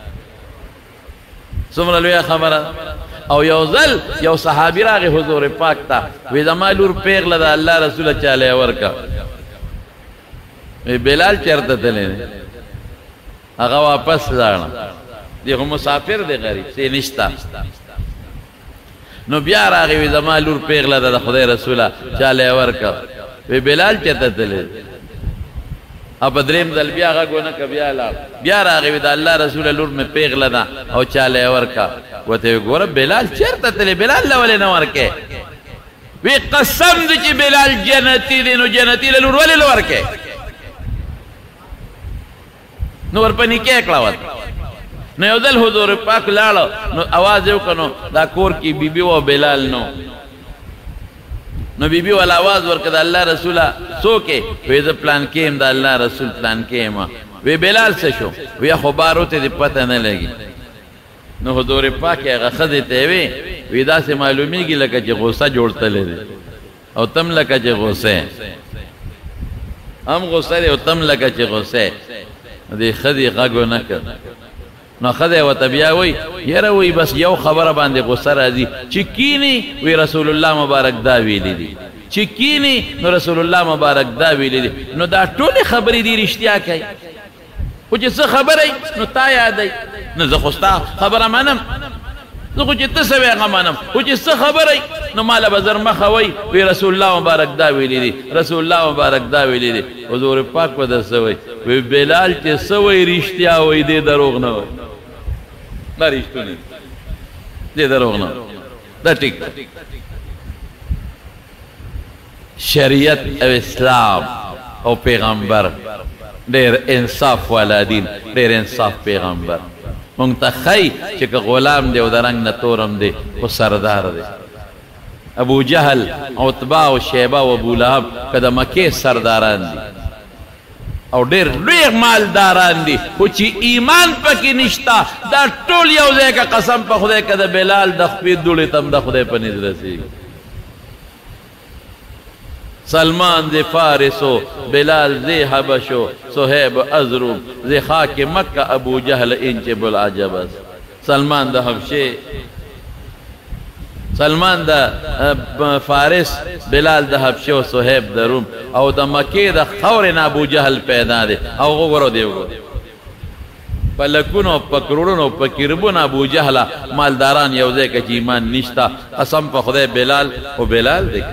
څومره لویه خبره. او یو ځل یو صحابي راغی حضور پاک ته وی زما لور پیغله د الله رسوله چاله ورکه. وی بلال چېرته تللی دی؟ هغه واپس لاړه. دی خو مسافر دی غریب څه نشته. نو بیا راغی وی زما لور پیغله ده د خدای رسوله چاله ورکه. وی بلال چېرته تللی دی؟ او په درېیم ځل بیا غږ ونه که بیا لاړ. بیا راغی وی د الله رسوله لور مې پیغله ده او چاله یې ورکه. ورته وی ګوره بلال چېرته تللی؟ بلال له ولې نه ورکې؟ وی قسم دی چې بلال جنتي دی. نو جنتي له لور ولې نه ورکې؟ نو ورپه نکاح کړه ورته. نو یو ځل حضور پاک لاړه نو اواز یې وکړه نو دا کور کې بیبي و بلال نو. نو بیبي والا آواز ورکړه د الله رسوله څوک یې؟ وی زه پلان کې یم د الله رسول پلان کې یم. وی بلال څه شو؟ وی خو بارو ته دې پته نه لګي. نو حضور پاک هغه ښځې ته وی وی داسې معلومیږي لکه چې غوسه جوړ تللی دی او تم لکه چې غوسه هم غوسه دی او تم لکه چې غوسه. دې ښځې غږ ونه کړ. نو ښځی ورته بیا وی یاره وی بس یو خبره باندې غوسه راځي چې کینی وی رسول الله مبارک دا ویلی دي چې کینی نو رسول الله مبارک دا ویلی دي. نو دا ټولې خبرې دي رښتیا کوي خو چې څه خبره نو تا یادوي. نو زه خو ستا خبره منم زه خو چې ته څه وی هغه منم خو چې څه خبره نو ماله به زر مخه وی وی رسول الله مبارک دا ویلی دي رسول الله مبارک دا ویلی دي. حضور پاک به در څه وی وی بلال چې څه وی رښتیا وی دی دروغ نه وی. دا رښتونی دی دروغ نه دا ټیک. شریعت او اسلام او پیغمبر ډېر انصاف والا دین ډېر انصاف پیغمبر. مونږ ته ښایي چې که غلام دی او د رنګ نه تورم دی خو سردار دی. ابو جهل عتبه او شیبه او ابولهب که د مکې سرداران دي او ډېر لوی مالداران دي خو چې ایمان پکې نشته دا ټول یو ځای که قسم په خدای که د بلال د خپې دوړې ته هم د خدای په نیز رسېږي. سلمان ز فارسو بلال ز حبشو صہیب ازروم ز خاک مکہ ابو جہل انچ بلعجب است. سلمان دا حبشے سلمان دا فارس بلال دا حبشے و صہیب دا روم او دا مکہ دا خورنا ابو جہل پیدا دے او غورو دے گو پلکونو پکروڑونو پکربون ابو جہلا مالداران یوزے کچ ایمان نشتا. قسم پا خدای بلال و بلال دے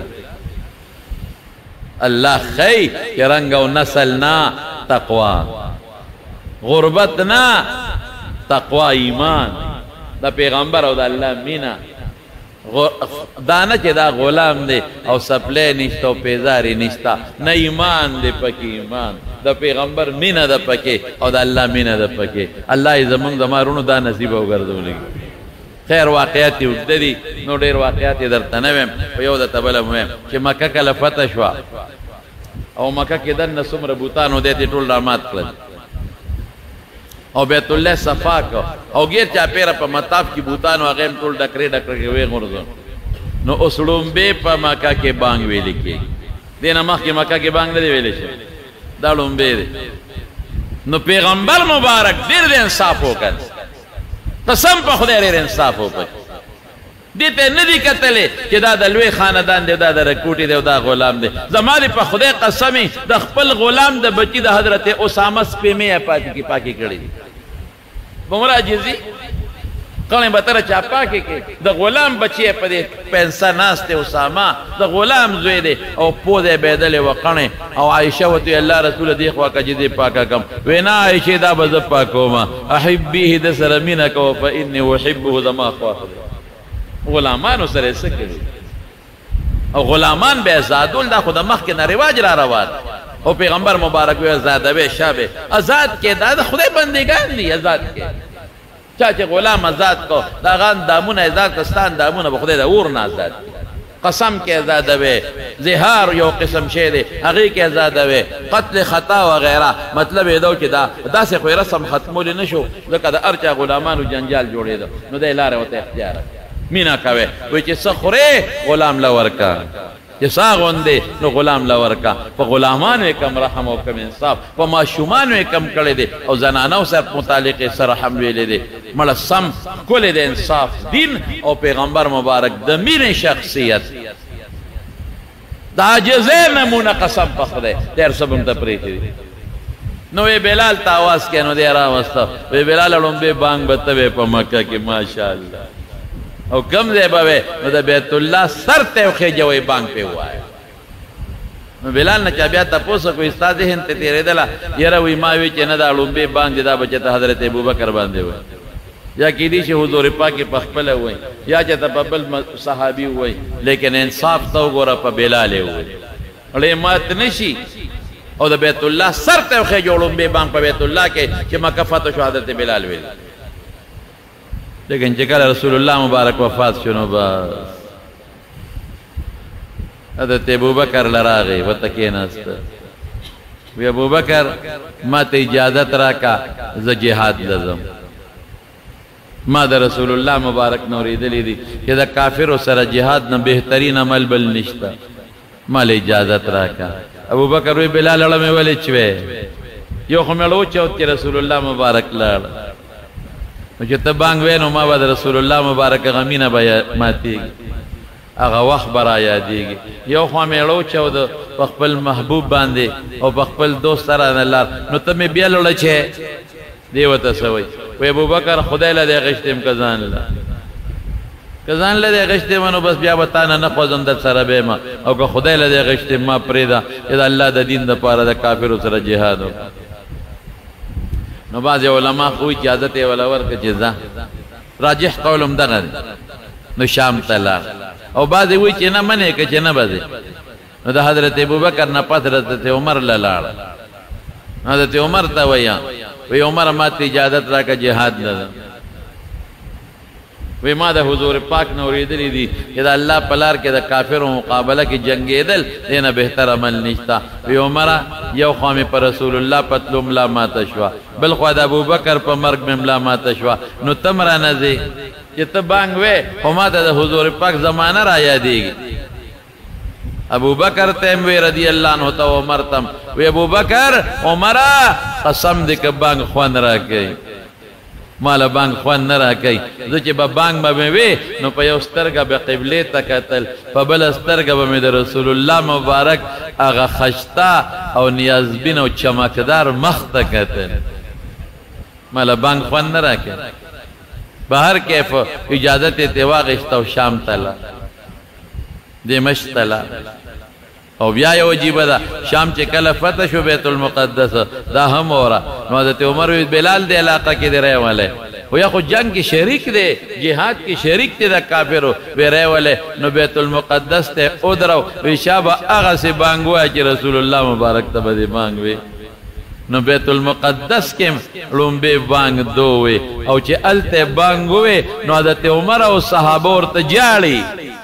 اللہ خی کہ رنگ و نسل نا تقوی غربت نا تقوی ایمان دا پیغمبر او دا اللہ مینا دانا چے دا غلام دے او سپلے نشتا و پیزاری نشتا نا ایمان دے پکی ایمان دا پیغمبر مینا دا پکی او دا اللہ مینا دا پکی. اللہ زمان زمارونو دا نصیب او گردو لگی. خیر واقعاتی اجده دی نو دیر واقعاتی در تنویم و یو دا تبلم ویم چه مکہ کل فتح شوا او مکہ کی دن سمر بوتانو دیتی ٹول رامات کلد او بیت اللہ صفا کو او گیر چا پیرا پا مطاف کی بوتانو اغیم ٹول ڈکری ڈکری کے وی غرزو نو اسلوم بے پا مکہ کے بانگ ویلی کی دینا مخ کی مکہ کے بانگ ندی ویلی شو دالوم بے دی نو پیغمبر مبارک دیر دے انصاف ہو کر قسم پا خدای ریر انصاف ہو پک دیتے ندی کتلے کہ دا دلوی خاندان دے دا دا رکوٹی دے دا غلام دے زمانی پا خدای قسمی دا خپل غلام دا بچی دا حضرت اسامہ سپیمی پاکی کی پاکی کردی بمرا جیزی قلن بطر چا پاکی کی دا غلام بچی پا دے پینسا ناس دے اسامہ دا غلام زوی دے او پو دے بیدل وقنے او عائشہ و توی اللہ رسول دیکھ واقع جیزی پاکا کم وینا عائشہ دا بزب پاکو ما احبیه دا سرمینکو فا انی وحبه دا ما خواہ دے غلامانو سره سکری او غلامان به ازادول دا خود مخ کې نه رواج را روان او پیغمبر مبارک وی ازاد وی شابه ازاد کې دا د خدای بندگان دي ازاد کې چا چې غلام ازاد کو دا غان دامونه ازاد کستان دامونه به خدای د اور نه ازاد قسم کې ازاد وی زهار یو قسم شی دی هغه کې ازاد وی قتل خطا و غیره مطلب یې دا چې دا داسې خو رسم ختمول نه شو ځکه د ارچا غلامانو جنجال جوړېده نو د لارې وته اختیار مینا کوي وی چې سخره غلام لورکا چې ساغوندې نو غلام لورکا په غلامانو کم رحم او کم انصاف په ماشومانو کم کړی دی او زنانو سره متعلق سره رحم ویلې دی مړه سم کولې د انصاف دین او پیغمبر مبارک د مینې شخصیت د عاجزۍ نمونه قسم په خدای ډېر سبم ته پرېښي دي نو وی بلال ته آواز کې نو دی راوسته وی بلال لومبې بانګ به ته وې په مکه کې ماشاءالله او کم ځای به وی نو د بیت الله سر ته وخېجه وی بانګ پې ووایه نو بلال نه چا بیا تپوس کوي ستا ذهن ته تېرېدله یاره وی ما وی چې نه دا لومبې بانګ دی دا به چې ته حضرت ابوبکر باندې وی یا کېدی شي حضور پاک په خپله وی یا چې ته په بل صحابي وی لیکن انصاف ته وګوره په بلال یې وی اړې مات نه شي او د بیت الله سر ته وخېجه لومبې بانګ په بیت الله کې چې مکه فتح شو حضرت بلال ویل لیکن چې کله رسول الله مبارک وفات شنو بس حضرت ابوبکر لراغی ورته کېناسته وی ابوبکر ما ته اجازت راکا زه جهاد لزم ما د رسول الله مبارک نو اورېدلې دي چې د کافرو سره جهاد نه بهترین عمل بل نشته ما له اجازت راکا ابوبکر وی بلال اړه مې ولې چوي یو خو مې لوچو چې رسول الله مبارک لاړ نو چې ته بانګ وې نو ما به د رسول الله مبارک غمینه به ماتېږي هغه وخت به را یادېږي یو خوا مې لوچو د په خپل محبوب باندې او په خپل دوست سره نه لار نو ته مې بیا لوړه چې دی ورته څه وایي وی ابوبکر خدای له دې غشتم که ځان له که ځان له دې غشتم نو بس بیا به تا نه نه خوځم در سره به یم او که خدای له دې غشتم ما پرېږده چې د الله د دین دپاره د کافرو سره جهاد وکړه نو بعضې علما خو اجازت یې وله ورکړه چې ځه راجح قول هم دغه دی نو شام ته لاړ او بعضې وایي چې نه منې که چې نه به ځې نو د حضرت ابوبکر نه پس حضرت عمر له لاړ حضرت عمر ته وایي وی عمر ما ته اجازت راکړه جهاد نه وی ما د حضور پاک نه اورېدلي دي چې د الله په لار کې د کافرو مقابله کې جنګېدل دې نه بهتر عمل نشته وی عمره یو خوا مې په رسول الله پتلو ملا ماته شوه بل خوا د ابوبکر په مرګ مې ملا ماته شوه نو ته م رانه ځې چې ته بانګ وې خو ما ته د حضور پاک زمانه را یادېږي ابوبکر تم وی رضی الله عنه ته عمر تم وی ابوبکر عمره قسم دې که بانګ خوند راکوي مالا بانگ خوان نرا کئی زو چی با بانگ با میں نو پا یو سترگا با قبلی تا کتل پا بل سترگا با میں در رسول اللہ مبارک آغا خشتا او نیازبین او چمکدار مخت کتل مالا بانگ خوان نرا کئی بہر کیف اجازت تواغشتا و شام تلا دمشق تلا او بیا یو عجیبه ده شام چې کله فتح شو بیت المقدس دا هم اورا نو حضرت عمر وی بلال دی علاقه کې دی رهواله خو یا خو جنگ کې شریک دی جهاد کې شریک دی د کافرو وی رهواله نو بیت المقدس ته او درو وی شابه هغه سي بانګوا چې رسول الله مبارک ته به بانګوي نو بیت المقدس کې لومبه بانګ دوه او چې الته بانګوي نو حضرت عمر او صحابه ورته جاړي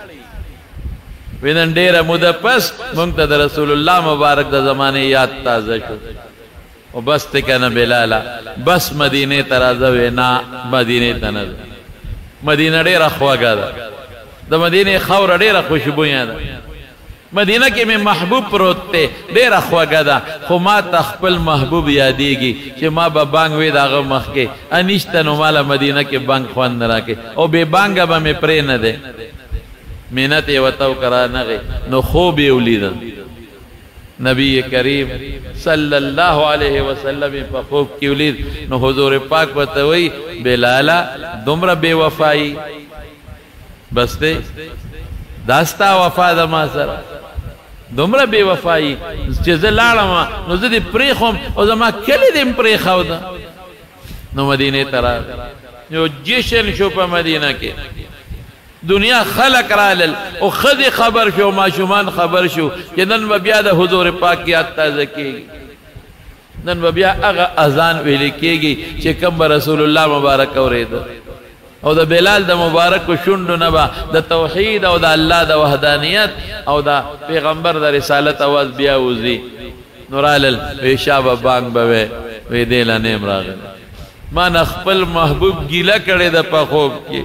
وینن ډیره موده پس مونږ ته د رسول الله مبارک د زمانه یاد تازه شو او بس ته کنه بلالا بس مدینه ته راځه وینا مدینه ته نه مدینه ډیره خواږه ده د مدینه خاور ډیره خوشبویا ده مدینه کې مې محبوب پروت ته ډیره خواږه ده خو ما ته خپل محبوب یادېږي چې ما به بانګ وې د هغه مخ کې انیشته نو ماله مدینه کې بانګ خوند نه راکې او بې بانګه به مې پرې نه دی منت وتو کرا نغی نو خوب یولید نبی کریم صلی اللہ علیہ وسلم په خوب کی ولید نو حضور پاک وتوی بلالا دمر بے وفائی بستے داستا وفا د ما سره دمر بے وفائی چې زه لاړم نو زه دې پرېښوم او زما کلی دې م پرېښوده نو مدینې ته راغی یو جشن شو په مدینه کې دنیا خلق رالل او خد خبر شو معشومان خبر شو کہ نن بیا د حضور پاک کی تازه کیږي نن بیا هغه اذان ویل کیږي چې کوم رسول الله مبارک اورید او د بلال د مبارک شوندو نه د توحید او د الله د وحدانیت او د پیغمبر د رسالت आवाज بیا وزي نورالل وی شابه بانګ به وی دیلا نیم راغل ما نخپل محبوب گیله کړي د په خوب کې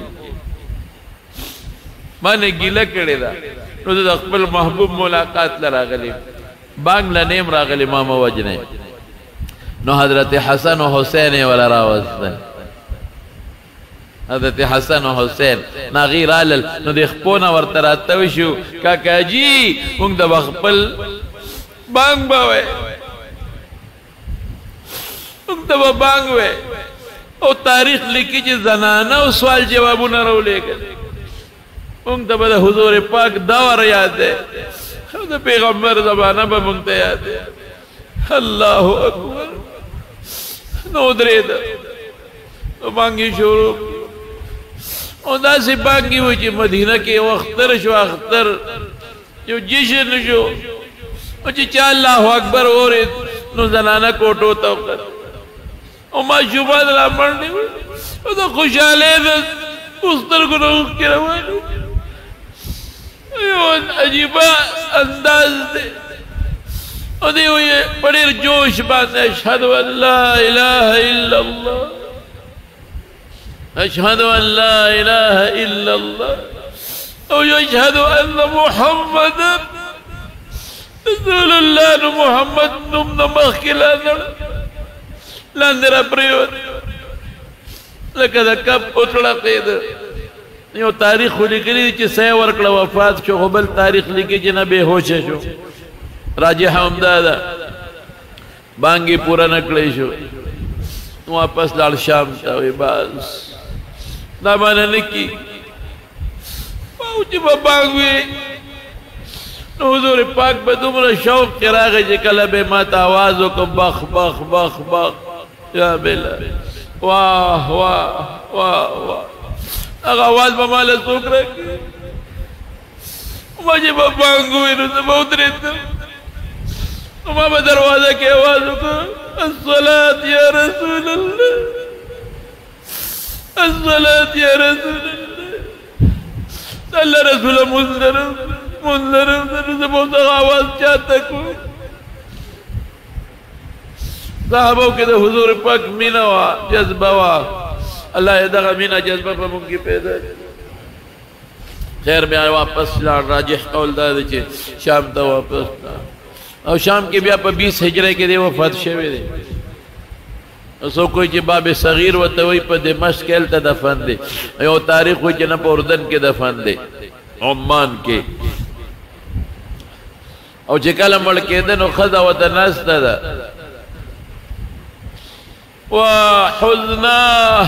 ما نه گیله کړي دا نو د خپل محبوب ملاقات لراغلی بانګ لنیم راغلی ما موجنه نو حضرت حسن و حسین ولا راوستل حضرت حسن و حسین ناغیر آلل نو دی خپونا ورطراتوشو کاکا جی مونگ دا بخپل بانگ باوے مونگ دا بانگوے او تاریخ لکی چی زنانا و سوال جوابو نرو لے گا مونگ دا بدا حضور پاک داور یاد ہے دا پیغمبر زبانہ با مونگ تا یاد ہے اللہ اکبر نو درے دا نو بانگی شروع او دا سی بانگی ہوئی چی مدینہ کے اختر شو اختر جو جشن شو او چی چا اللہ اکبر ہو رہے نو زنانہ کوٹو توقت او ما شباد را مرنے ہوئی او دا خوشحالے دا اختر کو نوخ کی روانی ایو عجیبہ انداز دے او دے ہوئی بڑے جوش باندے اشہدو ان لا الہ الا اللہ اشہدو ان لا الہ الا اللہ او اشہد ان محمد رسول اللہ نو محمد نم نمخ کی لاندر لاندر اپریوت لکہ دا کب اتڑا قید یو تاریخ خو لکلی چی سی ورکڑا وفات شو غبل تاریخ لکی چی نبے ہوش شو راجح امدادا بانگی پورا نکلی شو واپس لال شام تاوی باز نامانا نکی باوچی با بانگوی نو حضور پاک با دمرا شوق کراغی جی کلب مات آوازو کو بخ بخ بخ بخ یا بلا واہ واہ واہ واہ اگا آواز با مالا سوک رکھی مجھے با بانگوی نو سب اتریتا وما با دروازہ کے آوازو کو الصلاة یا رسول اللہ الصلاة یا رسول اللہ اللہ رسول منظرم منظرم سے بہت آواز چاہتا کوئی صحابوں کے دے حضور پاک مینا وا جذبہ وا اللہ دغا مینا جذبہ پا منگی پیدا خیر میں آئے واپس راجح قول دا دے چھے شام تا واپس اور شام کے بیا پا بیس ہجرے کے دے وفات شوے دے سو کوئی چی باب صغیر و توی پا دمشق کیلتا دفن دے یو تاریخ ہوئی چی نا پا اردن کے دفن دے عمان کے او چی کالا مڑکے دن و خضا و تناستا دا وحزنا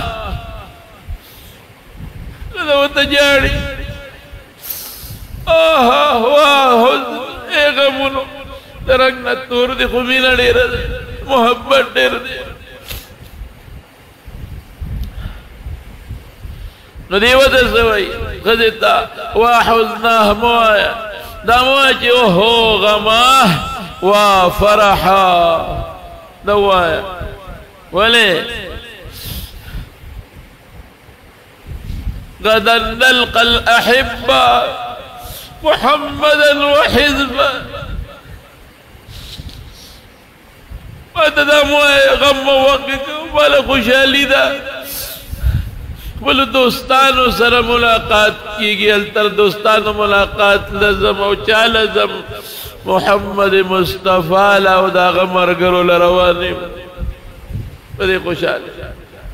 لذا و تجاری آہا وحزن اے غمونو درنگنا تور دی خمینہ دیر دے محبت دیر دے نو دیوت سوئی خزیتا وحزناہ موایا داموایا چی اوہو غماہ وفرحا دوایا ولے غدا نلقى الأحبة محمدا وحزبا وتداموا غم وقت ولا خوشحالی دا بل دوستانو سر ملاقات کی گئی التر دوستانو ملاقات لزم او چا لزم محمد مصطفیٰ لاو دا غمر گرو لروانی بدے خوشحالی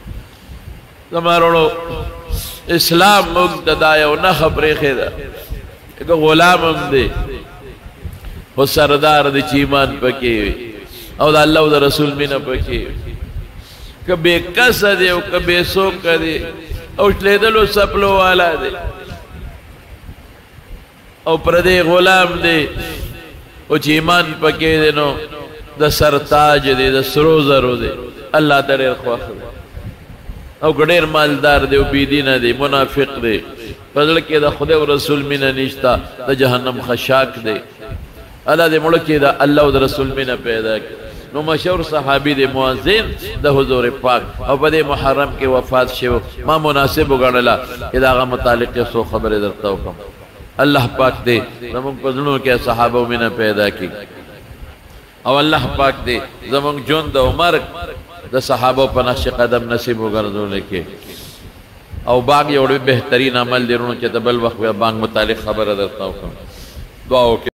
زمارو اسلام مقتدایا و نا خبری خیدہ ایک غلام ہم دے وہ سردار دے چیمان پکی ہوئی او دا اللہ و دا رسول مینا پکی ہوئی کبھی کس دے او کبھی سوک دے او چلے دلو سپلو والا دے او پردے غلام دے او چیمان پکی دے نو دا سرتاج دے دا سروزرو دے اللہ تریر خواہ دے او گڑیر مالدار دے و بیدین دے منافق دے فضل کے دا خدا و رسول مینہ نشتا دا جہنم خشاک دے اللہ دے ملکی دا اللہ و دا رسول مینہ پیدا کر نو مشہور صحابی دے معزین دا حضور پاک او بدے محرم کے وفات شو ما مناسب گڑلا کہ دا آغا متعلق سو خبر درتا ہوں اللہ پاک دے زمان پزنوں کے صحابہ مینہ پیدا کی او اللہ پاک دے زمان جون دا مرگ دا صحابہ پر نقش قدم نصیب و گردو لکے او باقی اوڑی بہترین عمل دیرونو چیتا بل وقت بانگ متعلق خبر درتا ہوں دعاو کے